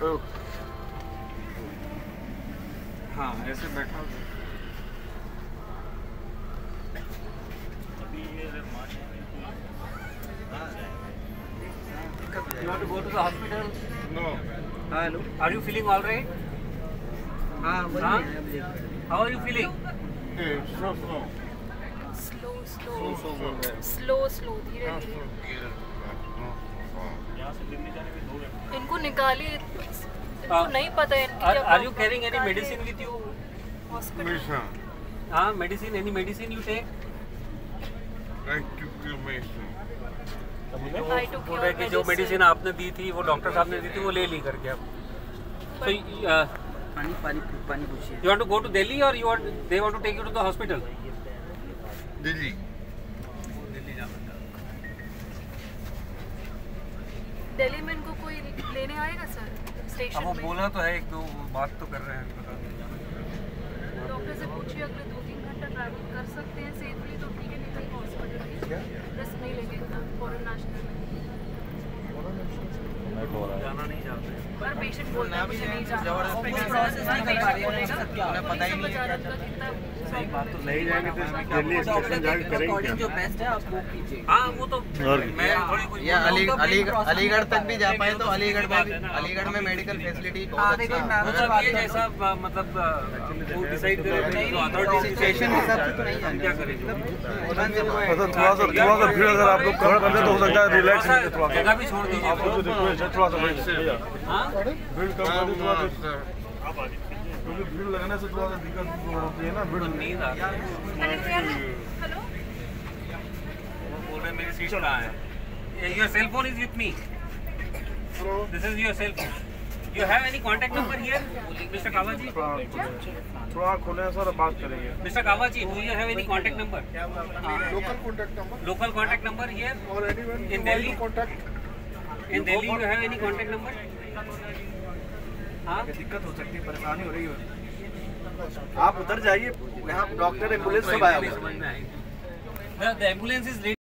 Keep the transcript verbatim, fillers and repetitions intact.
हाँ ऐसे बैठा हो। You want to go to the hospital? No. Hello. Are you feeling all right? हाँ वही हाँ? है। How are you feeling? Hey, slow, slow. Slow slow Slow, slow, slow. Slow slow धीरे धीरे इनको निकालिए। इनको नहीं पता है इनकी Are, क्या are you carrying any medicine with you? Hospital Medicine. हाँ medicine, any medicine you take? I took your medicine. I took बोल your रहे कि जो medicine. मेडिसिन आपने दी थी वो डॉक्टर साहब ने दी थी वो ले ली करके अब। So uh, पानी पानी पानी पूछिए। you want to go to Delhi or you want they want to take you to the hospital? Delhi. Delhi जाना। दिल्ली में इनको कोई लेने आएगा सर अब स्टेशन वो में? बोला तो है एक दो बात तो कर रहे हैं पता नहीं। डॉक्टर से पूछिए अगले दो तीन घंटा ट्रैवल कर सकते हैं सेफली तो ठीक है, नहीं तो हॉस्पिटल रिस्क नहीं लेंगे इतना फॉरेन नेशनल में। जाना नहीं चाहते। पर पेशेंट बोलता है मुझे नहीं जाना कुछ प्रोसेस नहीं कर पा रही है, उन्हें पता ही नहीं है। सही बात तो नहीं जाएंगे तो इसमें दिल्ली स्टेशन जाके करेंगे जो बेस्ट है आप वो कीजिए। हाँ वो तो मैं थोड़ी कुछ या अली तो अली process अलीगढ़ तक भी जा नहीं, पाए वो तो तो अलीगढ़ बात में है भी ना। अलीगढ़ में मेडिकल फैसिलिटी हाँ, बहुत देखो, अच्छा मैं- है। मतलब ये जैसा अ, मतलब अ, वो डिसाइड करे जो अथॉरिटी सिचुएशन के हिसाब से तो नहीं हम जाना क्या करेंगे। मतलब थोड़ा सा थोड़ा सा भीड़ अगर आप लोग कवर कर दे तो हो सकता है रिलैक्स थोड़ा मिले थोड़ा सा जगह भी छोड़ दीजिए। आपको जो रिक्वेस्ट है थोड़ा सा भीड़ हाँ भीड़ कम कर दे थोड़ा सा, क्योंकि भीड़ लगने से थोड़ा सा दिक्कत होती है ना भीड़। नींद आ रही है। हेलो वो बोल रहे हैं मेरी सीट कहाँ है। Your cell phone is with me. This is your cell phone. You have any contact number here mister Kavaji? थोड़ा खोले सर बात करेंगे। Mister Kavaji do you have any contact number? Local contact number local contact number here or anyone In you Delhi? want to contact. In Delhi you have any contact number? हाँ दिक्कत हो सकती है, परेशानी हो रही है। आप उधर जाइए, यहाँ डॉक्टर एम्बुलेंस सब आया हुआ है। समझ में आएगी। The ambulance is ready.